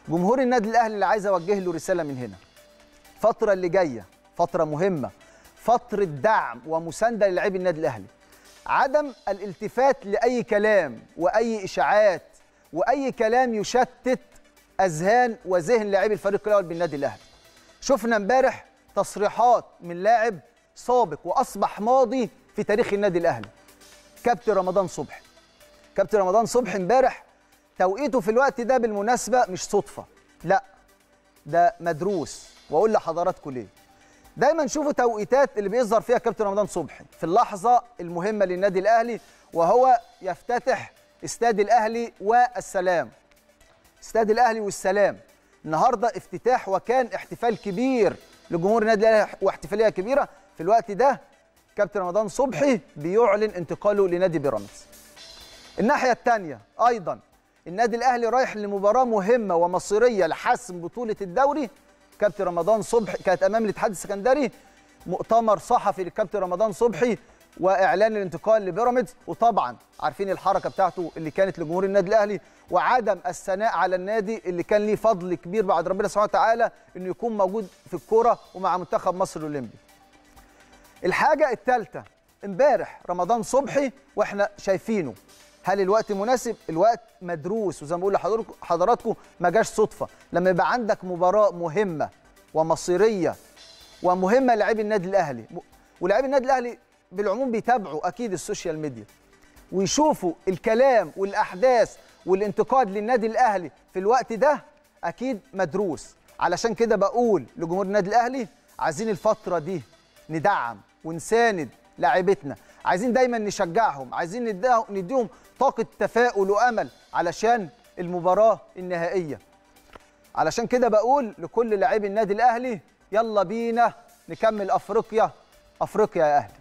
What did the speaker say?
جمهور النادي الاهلي اللي عايز اوجه له رساله من هنا، الفتره اللي جايه فتره مهمه، فتره دعم ومسانده للاعبي النادي الاهلي. عدم الالتفات لاي كلام واي اشاعات واي كلام يشتت اذهان وذهن لاعبي الفريق الاول بالنادي الاهلي. شفنا امبارح تصريحات من لاعب سابق واصبح ماضي في تاريخ النادي الاهلي، كابتن رمضان صبحي. كابتن رمضان صبحي امبارح توقيته في الوقت ده بالمناسبه مش صدفه، لا ده مدروس، واقول لحضراتكم ليه. دايما شوفوا توقيتات اللي بيظهر فيها كابتن رمضان صبحي في اللحظه المهمه للنادي الاهلي، وهو يفتتح استاد الاهلي والسلام. استاد الاهلي والسلام النهارده افتتاح، وكان احتفال كبير لجمهور النادي الاهلي واحتفاليه كبيره. في الوقت ده كابتن رمضان صبحي بيعلن انتقاله لنادي بيراميدز. الناحيه الثانيه ايضا النادي الاهلي رايح لمباراه مهمه ومصيريه لحسم بطوله الدوري. كابتن رمضان صبحي كانت امام الاتحاد السكندري مؤتمر صحفي للكابتن رمضان صبحي واعلان الانتقال لبيراميدز، وطبعا عارفين الحركه بتاعته اللي كانت لجمهور النادي الاهلي وعدم الثناء على النادي اللي كان ليه فضل كبير بعد ربنا سبحانه وتعالى انه يكون موجود في الكوره ومع منتخب مصر الاولمبي. الحاجه الثالثه امبارح رمضان صبحي واحنا شايفينه، هل الوقت مناسب؟ الوقت مدروس، وزي ما بقول لحضراتكم ما جاش صدفه. لما يبقى عندك مباراه مهمه ومصيريه ومهمه للاعبي النادي الاهلي، ولاعبي النادي الاهلي بالعموم بيتابعوا اكيد السوشيال ميديا ويشوفوا الكلام والاحداث والانتقاد للنادي الاهلي في الوقت ده، اكيد مدروس. علشان كده بقول لجمهور النادي الاهلي عايزين الفتره دي ندعم ونساند لاعيبتنا، عايزين دايما نشجعهم، عايزين نديهم طاقه تفاؤل وامل علشان المباراه النهائيه. علشان كده بقول لكل لاعبي النادي الاهلي يلا بينا نكمل افريقيا، افريقيا يا اهلي.